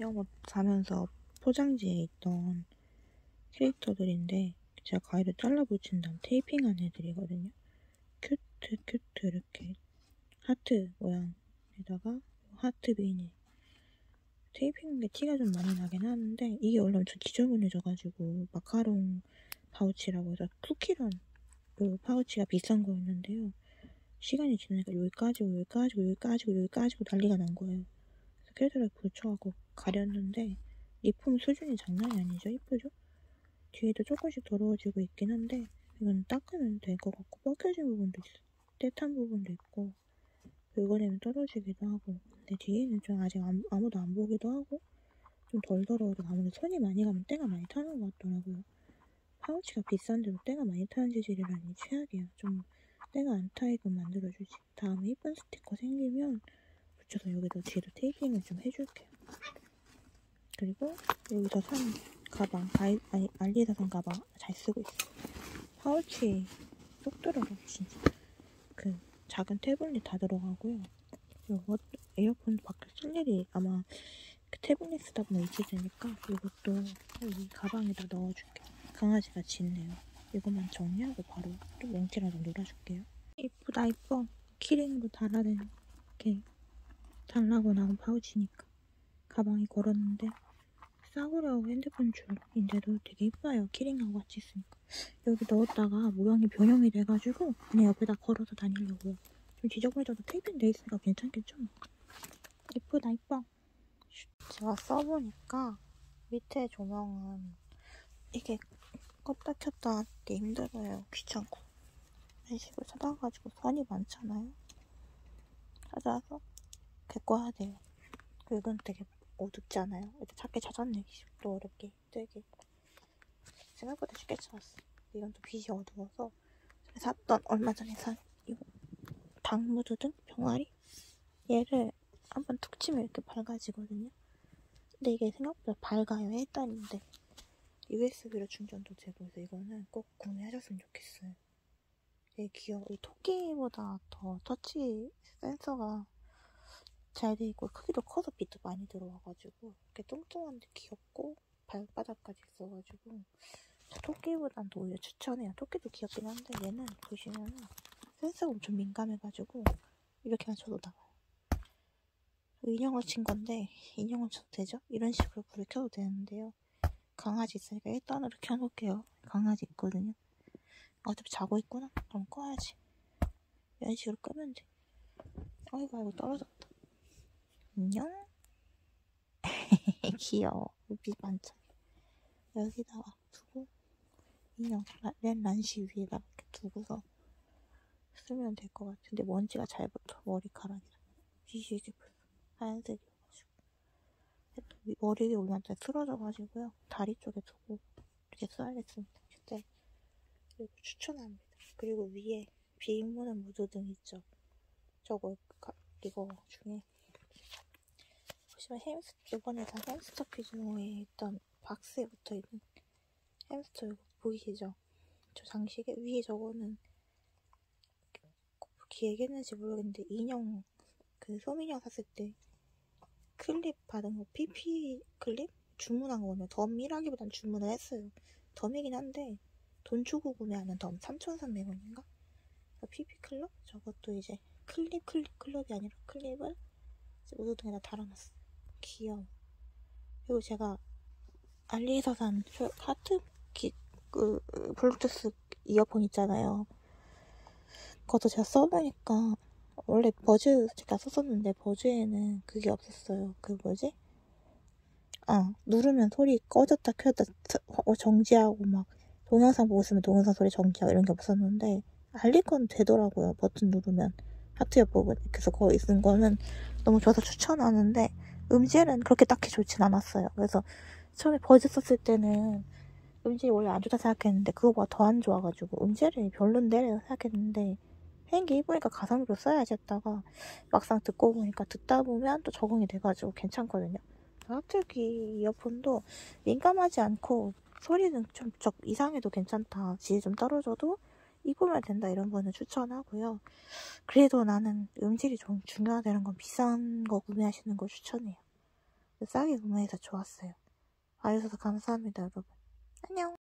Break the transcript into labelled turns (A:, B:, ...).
A: 인형옷 사면서 포장지에 있던 캐릭터들인데 제가 가위로 잘라 붙인 다음 테이핑한 애들이거든요. 큐트 이렇게 하트 모양에다가 하트 비닐 테이핑한 게 티가 좀 많이 나긴 하는데 이게 원래 엄청 지저분해져가지고 마카롱 파우치라고 해서 쿠키런 그 파우치가 비싼 거였는데요. 시간이 지나니까 여기까지고 난리가 난 거예요. 그래서 캐릭터를 붙여갖고 가렸는데 리폼 수준이 장난이 아니죠. 이쁘죠? 뒤에도 조금씩 더러워지고 있긴 한데 이건 닦으면 될 것 같고 벗겨진 부분도 있어. 떼탄 부분도 있고 긁어내면 떨어지기도 하고 근데 뒤에는 좀 아직 아무도 안 보기도 하고 좀 덜 더러워도 아무래도 손이 많이 가면 때가 많이 타는 것 같더라고요. 파우치가 비싼데도 때가 많이 타는 재질이라니 최악이야. 좀 때가 안 타게끔 만들어주지. 다음에 이쁜 스티커 생기면 붙여서 여기다 뒤에도 테이핑을 좀 해줄게요. 그리고 여기서 산 가방, 알리에서 산 가방 잘 쓰고 있어. 파우치 쏙 들어가 진짜. 그 작은 태블릿 다 들어가고요. 요거 에어컨 밖에 쓸 일이 아마 그 태블릿 쓰다 보면 있을 테니까 이것도 이 가방에다 넣어줄게요. 강아지가 짖네요. 이것만 정리하고 바로 또 맹치랑 좀 놀아줄게요. 이쁘다 이뻐. 키링으로 달아낸 이렇게 달라고 나온 파우치니까 가방에 걸었는데 싸구려 핸드폰 줄인데도 되게 이뻐요. 키링하고 같이 있으니까. 여기 넣었다가 모양이 변형이 돼가지고 그냥 옆에다 걸어서 다니려고요. 좀 지저분해져도 테이핑 돼 있으니까 괜찮겠죠? 예쁘다 이뻐. 제가 써보니까 밑에 조명은 이게 껐다 켰다 하기 힘들어요. 귀찮고. 이런 식으로 찾아가지고 선이 많잖아요. 찾아서 이렇게 꺼야 돼요. 그리고 이건 되게 어둡잖아요. 이렇게 찾게 찾았네. 또 어렵게 힘들게. 생각보다 쉽게 찾았어. 이건 또 빛이 어두워서 샀던 얼마 전에 산 이거 당무드등 병아리 얘를 한번 툭 치면 이렇게 밝아지거든요. 근데 이게 생각보다 밝아요. 일단인데 USB로 충전도 되고 해서 이거는 꼭 구매하셨으면 좋겠어요. 되게 귀여워. 이 토끼보다 더 터치 센서가 잘 돼 있고 크기도 커서 빛도 많이 들어와가지고 이렇게 뚱뚱한데 귀엽고 발바닥까지 있어가지고 토끼보단 더 오히려 추천해요. 토끼도 귀엽긴 한데 얘는 보시면은 센서가 엄청 민감해가지고 이렇게만 쳐도 나와요. 인형을 친 건데 인형을 쳐도 되죠? 이런 식으로 불을 켜도 되는데요. 강아지 있으니까 일단으로 켜놓을게요. 강아지 있거든요. 어차피 자고 있구나? 그럼 꺼야지. 이런 식으로 끄면 돼. 아이고 떨어졌다. 안녕? 귀여워. 빛 반짝. 여기다가 두고 인형 렌란시 위에다 이렇게 두고서 쓰면 될 것 같은데 먼지가 잘 붙어. 머리카락이랑 빛이 이렇게 붙어. 하얀색이어가지고 머리 위에 올라왔더니 틀어져가지고요. 다리 쪽에 두고 이렇게 써야겠습니다. 그때 그리고 추천합니다. 그리고 위에 비무는 무드등 있죠. 저거 이거 중에 보시면 이번에 다 햄스터 퀴즈모에 있던 박스에 붙어있는 햄스터 이거 보이시죠? 저 장시계 위에 저거는 기획했는지 모르겠는데 인형 그 소민이형 샀을 때 클립 받은 거 PP 클립? 주문한 거거든요. 덤이라기보단 주문을 했어요. 덤이긴 한데 돈 주고 구매하는 덤 3,300원인가? PP 클럽? 저것도 이제 클럽이 아니라 클립을 우드등에다 달아놨어. 귀여워. 그리고 제가 알리에서 산 하트 블루투스 이어폰 있잖아요. 그것도 제가 써보니까 원래 버즈 제가 썼었는데 버즈에는 그게 없었어요. 그 뭐지? 누르면 소리 꺼졌다 켜졌다 정지하고 막 동영상 보고 있으면 동영상 소리 정지하고 이런 게 없었는데 알리 건 되더라고요. 버튼 누르면 하트 옆부분. 그래서 거기 쓴 거는 너무 좋아서 추천하는데 음질은 그렇게 딱히 좋진 않았어요. 그래서 처음에 버즈 썼을 때는 음질이 원래 안 좋다 생각했는데 그거보다 더 안 좋아가지고 음질이 별론데 생각했는데 행기 입으니까 가성비로 써야지 했다가 막상 듣고 보니까 듣다 보면 또 적응이 돼가지고 괜찮거든요. 하트기 이어폰도 민감하지 않고 소리는 좀 이상해도 괜찮다. 질이 좀 떨어져도 입으면 된다. 이런 거는 추천하고요. 그래도 나는 음질이 좀 중요하다는 건 비싼 거 구매하시는 걸 추천해요. 싸게 구매해서 좋았어요. 와주셔서 감사합니다, 여러분. 안녕!